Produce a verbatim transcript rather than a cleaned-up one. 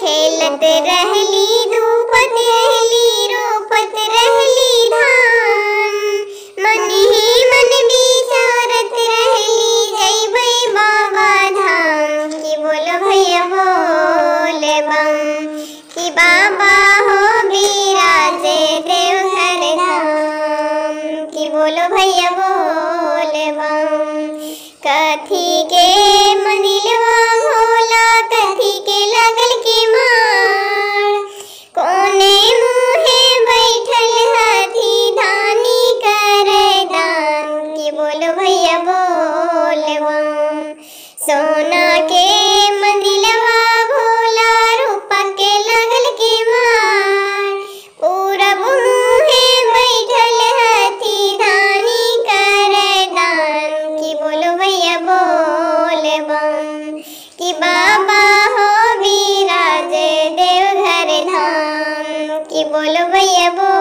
खेलत रहली धूपत रहली रोपत रहली धान। मन ही मन विचारत रहली जइबै बाबा धाम। कि बोलो भैया बोल बम कि बाबा हो बिराजे देवघर धाम। कि बोलो भैया बोल बम कथी के मंदिलवा भोला कथी के लगल की मार। कोने मुहे बैठल हाथी धानी कर दान। कि बोलो भैया बोल बम सोना के मंदिलवा भोला रूपा के लगल की मार। पूरब मुहे बैठल हाथी धानी कर दान। कि बोलो भैया बोल बम कि बाबा हो बिराजे देवघर धाम। कि बोलो भैया बोल